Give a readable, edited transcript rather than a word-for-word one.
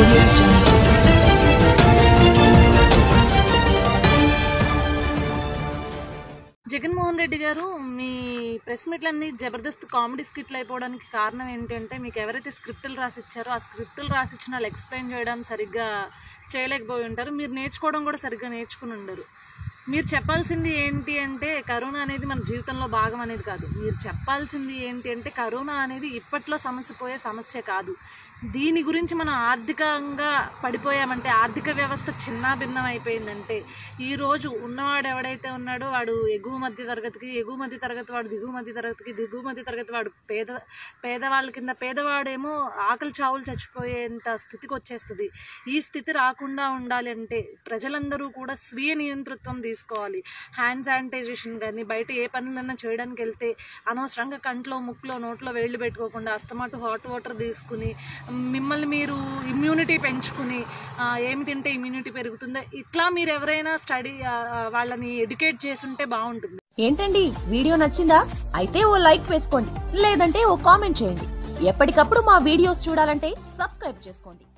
Audio Jungle. Jaganmohan Reddy గారు మీ press మీట్లన్నీ జబర్దస్త్ కామెడీ స్క్రిప్ట్లు అయిపోవడానికి కారణం ఏంటంటే మీకు ఎవరైతే స్క్రిప్టులు రాసిచ్చారో ఆ స్క్రిప్టులు రాసిచ్చిన వాళ్ళు ఎక్స్ప్లెయిన్ చేయడం సరిగ్గా చేయలేకపోయి ఉంటారు. మీరు నేర్చుకోవడం కూడా సరిగ్గా నేర్చుకుని ఉండరు. మీరు చెప్పాల్సింది ఏంటి అంటే కరోనా అనేది మన జీవితంలో భాగం అనేది కాదు. మీరు చెప్పాల్సింది ఏంటి అంటే కరోనా అనేది ఇప్పట్లో సమస్య పోయే సమస్య కాదు. దీని గురించి మనం ఆర్థికంగా పడిపోయామంటే, ఆర్థిక వ్యవస్థ చిన్నాభిన్నం అయిపోయిందంటే, ఈరోజు ఉన్నవాడు ఎవడైతే ఉన్నాడో వాడు ఎగువ మధ్య తరగతికి, ఎగువ మధ్య తరగతి వాడు దిగువ మధ్య తరగతికి, దిగువ మధ్య తరగతి వాడు పేదవాళ్ళ కింద, పేదవాడేమో ఆకలి చావులు చచ్చిపోయేంత స్థితికి వచ్చేస్తుంది. ఈ స్థితి రాకుండా ఉండాలి అంటే ప్రజలందరూ కూడా స్వీయ నియంతృత్వం తీసుకోవాలి. హ్యాండ్ శానిటైజేషన్ కానీ, బయట ఏ పనులన్నా చేయడానికి వెళ్తే అనవసరంగా కంట్లో, ముక్కులో, నోట్లో వేళ్ళు పెట్టుకోకుండా అస్తమాటు హాట్ వాటర్ తీసుకుని మిమ్మల్ని మీరు ఇమ్యూనిటీ పెంచుకుని ఏమి తింటే ఇమ్యూనిటీ పెరుగుతుందో ఇట్లా మీరు ఎవరైనా స్టడీ వాళ్ళని ఎడ్యుకేట్ చేసుంటే బాగుంటుంది. ఏంటండి వీడియో నచ్చిందా? అయితే ఓ లైక్ వేసుకోండి, లేదంటే ఓ కామెంట్ చేయండి. ఎప్పటికప్పుడు మా వీడియోస్ చూడాలంటే సబ్స్క్రైబ్ చేసుకోండి.